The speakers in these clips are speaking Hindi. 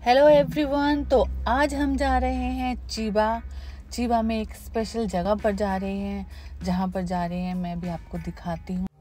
Hello everyone. तो आज हम जा रहे हैं चीबा में एक स्पेशल जगह पर जा रहे हैं। जहाँ पर जा रहे हैं मैं भी आपको दिखाती हूँ।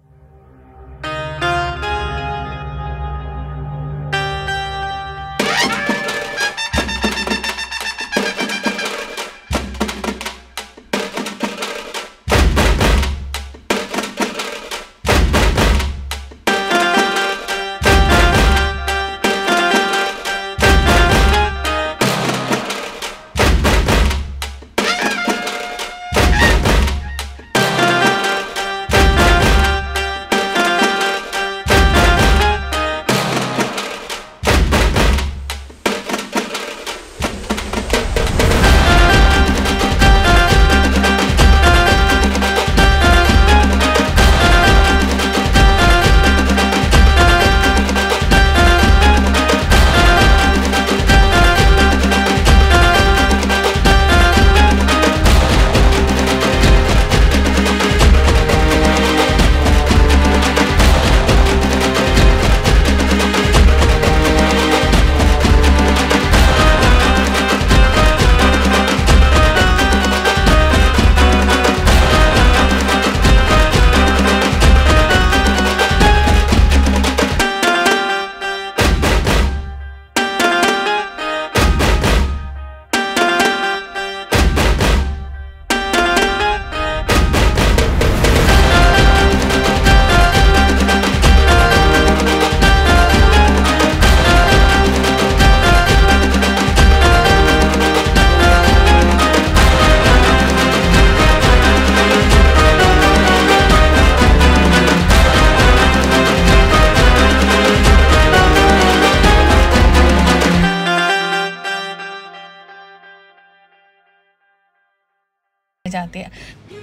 जाते हैं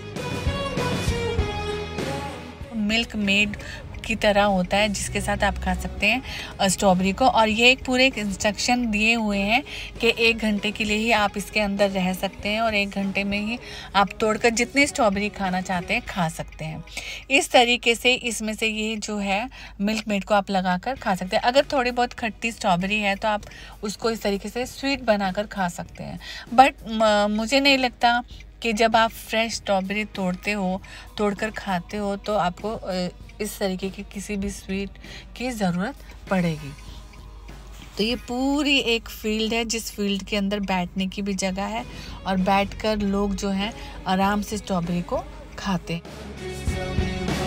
मिल्क मेड की तरह होता है, जिसके साथ आप खा सकते हैं स्ट्रॉबेरी को। और ये एक पूरे इंस्ट्रक्शन दिए हुए हैं कि 1 घंटे के लिए ही आप इसके अंदर रह सकते हैं और 1 घंटे में ही आप तोड़कर जितनी स्ट्रॉबेरी खाना चाहते हैं खा सकते हैं। इस तरीके से इसमें से ये जो है मिल्क मेड को आप लगाकर खा सकते हैं। अगर थोड़ी बहुत खट्टी स्ट्रॉबेरी है तो आप उसको इस तरीके से स्वीट बनाकर खा सकते हैं। बट मुझे नहीं लगता कि जब आप फ्रेश स्ट्रॉबेरी तोड़कर खाते हो तो आपको इस तरीके की किसी भी स्वीट की ज़रूरत पड़ेगी। तो ये पूरी एक फील्ड है, जिस फील्ड के अंदर बैठने की भी जगह है और बैठकर लोग जो हैं आराम से स्ट्रॉबेरी को खाते हैं।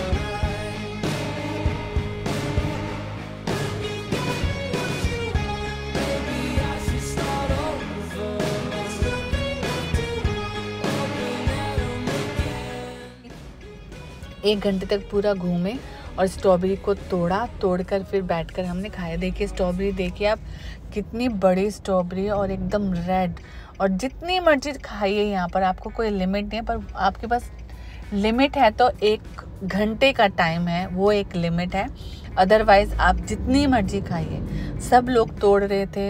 एक घंटे तक पूरा घूमे और स्ट्रॉबेरी को तोड़कर फिर बैठकर हमने खाया। देखिए स्ट्रॉबेरी, देखिए आप कितनी बड़ी स्ट्रॉबेरी और एकदम रेड। और जितनी मर्जी खाइए, यहाँ पर आपको कोई लिमिट नहीं है, पर आपके पास लिमिट है तो 1 घंटे का टाइम है, वो एक लिमिट है। अदरवाइज आप जितनी मर्जी खाइए। सब लोग तोड़ रहे थे।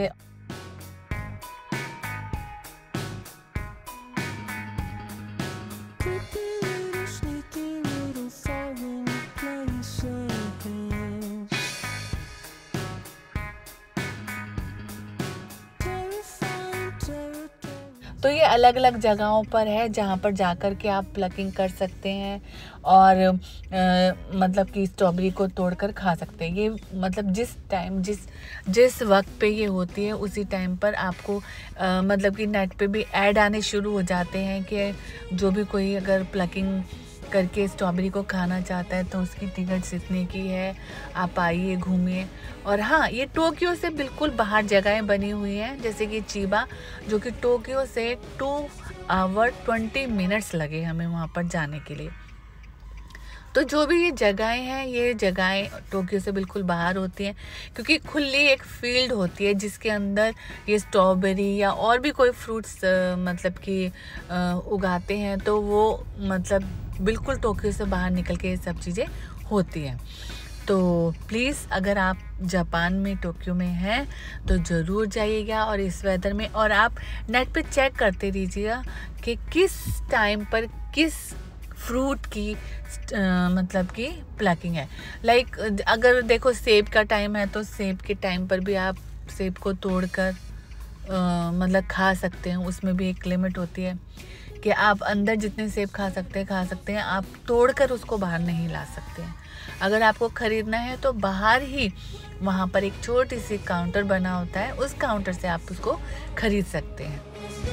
तो ये अलग अलग जगहों पर है जहाँ पर जाकर के आप प्लकिंग कर सकते हैं और मतलब कि स्ट्रॉबेरी को तोड़कर खा सकते हैं। ये मतलब जिस वक्त पे ये होती है उसी टाइम पर आपको मतलब कि नेट पे भी ऐड आने शुरू हो जाते हैं कि जो भी कोई अगर प्लकिंग करके स्ट्रॉबेरी को खाना चाहता है तो उसकी टिकट इतने की है, आप आइए घूमिए। और हाँ, ये टोक्यो से बिल्कुल बाहर जगहें बनी हुई हैं, जैसे कि चीबा, जो कि टोक्यो से 2 आवर 20 मिनट्स लगे हमें वहाँ पर जाने के लिए। तो जो भी ये जगहें हैं, ये जगहें टोक्यो से बिल्कुल बाहर होती हैं, क्योंकि खुली एक फील्ड होती है जिसके अंदर ये स्ट्रॉबेरी या और भी कोई फ्रूट्स मतलब कि उगाते हैं। तो वो मतलब बिल्कुल टोक्यो से बाहर निकल के ये सब चीज़ें होती हैं। तो प्लीज़ अगर आप जापान में टोक्यो में हैं तो ज़रूर जाइएगा और इस वेदर में। और आप नेट पे चेक करते रहिएगा कि किस टाइम पर किस फ्रूट की मतलब कि प्लकिंग है। लाइक अगर देखो सेब का टाइम है तो सेब के टाइम पर भी आप सेब को तोड़कर मतलब खा सकते हैं। उसमें भी एक लिमिट होती है कि आप अंदर जितने सेब खा सकते हैं, आप तोड़कर उसको बाहर नहीं ला सकते हैं। अगर आपको ख़रीदना है तो बाहर ही वहाँ पर एक छोटी सी काउंटर बना होता है, उस काउंटर से आप उसको ख़रीद सकते हैं।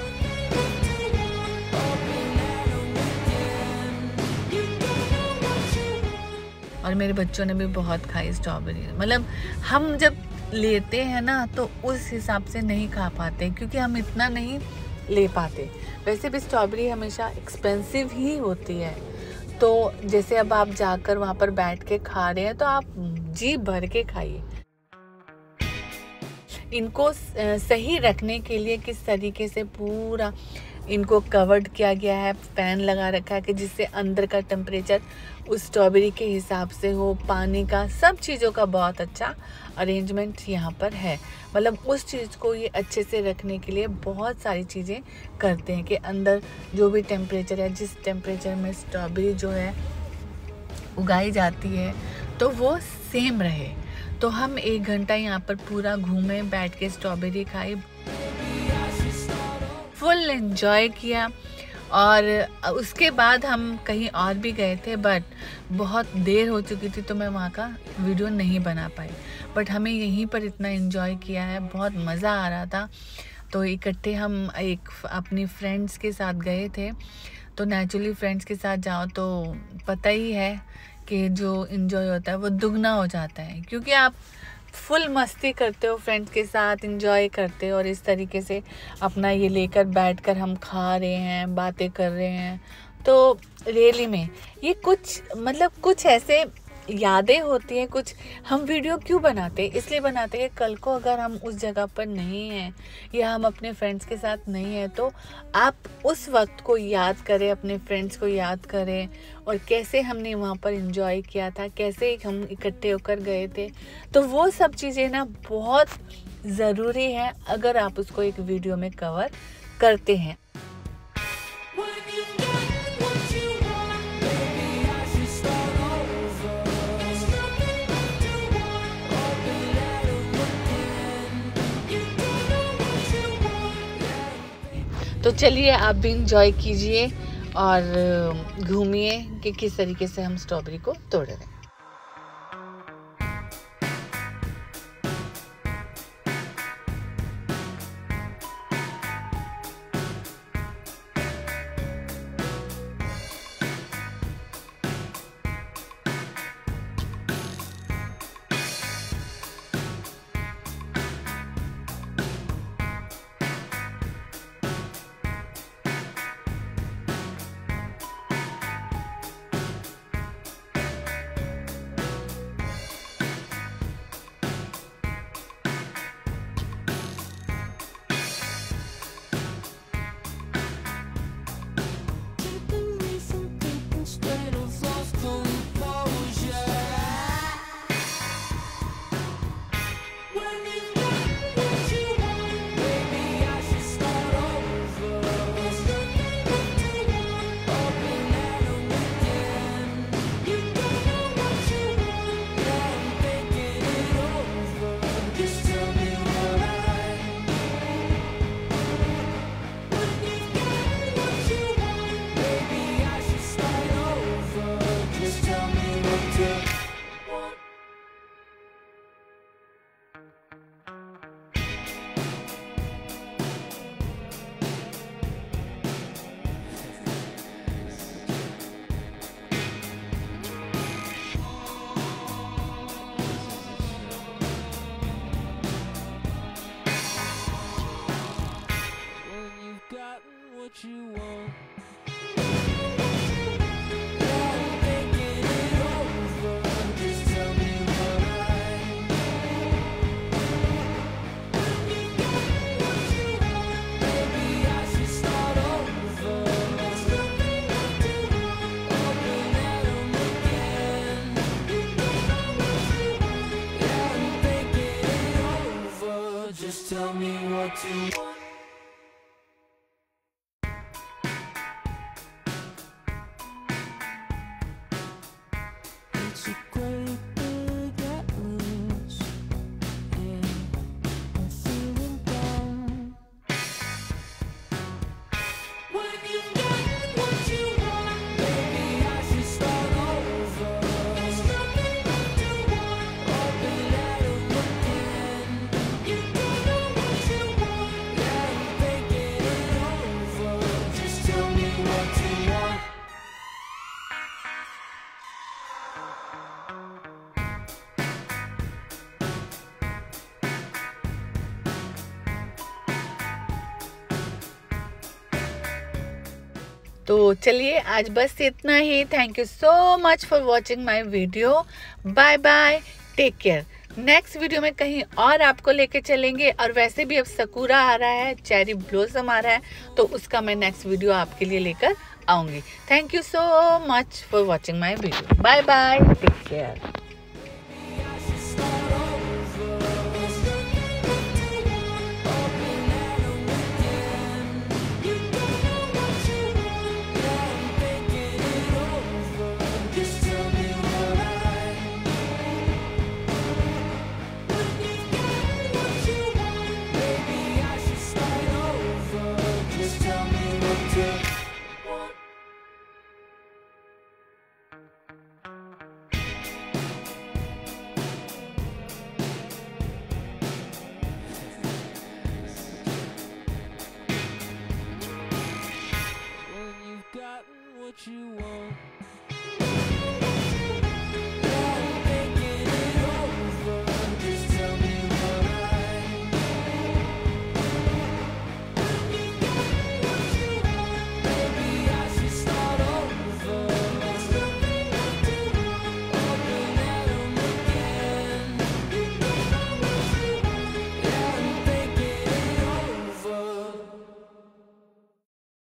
और मेरे बच्चों ने भी बहुत खाई स्ट्रॉबेरी। मतलब हम जब लेते हैं ना तो उस हिसाब से नहीं खा पाते, क्योंकि हम इतना नहीं ले पाते। वैसे भी स्ट्रॉबेरी हमेशा एक्सपेंसिव ही होती है। तो जैसे अब आप जाकर वहाँ पर बैठ के खा रहे हैं तो आप जी भर के खाइए। इनको सही रखने के लिए किस तरीके से पूरा इनको कवर्ड किया गया है, फैन लगा रखा है कि जिससे अंदर का टेम्परेचर उस स्ट्रॉबेरी के हिसाब से हो, पानी का, सब चीज़ों का बहुत अच्छा अरेंजमेंट यहाँ पर है। मतलब उस चीज़ को ये अच्छे से रखने के लिए बहुत सारी चीज़ें करते हैं कि अंदर जो भी टेम्परेचर है, जिस टेम्परेचर में स्ट्रॉबेरी जो है उगाई जाती है, तो वो सेम रहे। तो हम 1 घंटा यहाँ पर पूरा घूमे, बैठ के स्ट्रॉबेरी खाई, फुल एंजॉय किया। और उसके बाद हम कहीं और भी गए थे, बट बहुत देर हो चुकी थी तो मैं वहाँ का वीडियो नहीं बना पाई। बट हमें यहीं पर इतना एंजॉय किया है, बहुत मज़ा आ रहा था। तो इकट्ठे हम एक अपनी फ्रेंड्स के साथ गए थे। तो नेचुरली फ्रेंड्स के साथ जाओ तो पता ही है कि जो एंजॉय होता है वो दुगना हो जाता है, क्योंकि आप फुल मस्ती करते हो, फ्रेंड्स के साथ एंजॉय करते हो। और इस तरीके से अपना ये लेकर बैठकर हम खा रहे हैं, बातें कर रहे हैं। तो रियली में ये कुछ ऐसे यादें होती हैं। कुछ हम वीडियो क्यों बनाते हैं, इसलिए बनाते हैं कि कल को अगर हम उस जगह पर नहीं हैं या हम अपने फ्रेंड्स के साथ नहीं हैं तो आप उस वक्त को याद करें, अपने फ्रेंड्स को याद करें और कैसे हमने वहाँ पर एंजॉय किया था, कैसे हम इकट्ठे होकर गए थे। तो वो सब चीज़ें ना बहुत ज़रूरी है अगर आप उसको एक वीडियो में कवर करते हैं। तो चलिए आप भी इंजॉय कीजिए और घूमिए कि किस तरीके से हम स्ट्रॉबेरी को तोड़ रहे हैं। Tell me what you want. It's a great big atlas, and I'm feeling down. तो चलिए आज बस इतना ही। Thank you so much for watching my video. Bye bye, take care. Next video में कहीं और आपको लेके चलेंगे, और वैसे भी अब सकूरा आ रहा है, चेरी ब्लॉसम आ रहा है, तो उसका मैं नेक्स्ट वीडियो आपके लिए लेकर आऊँगी। Thank you so much for watching my video. Bye bye, take care.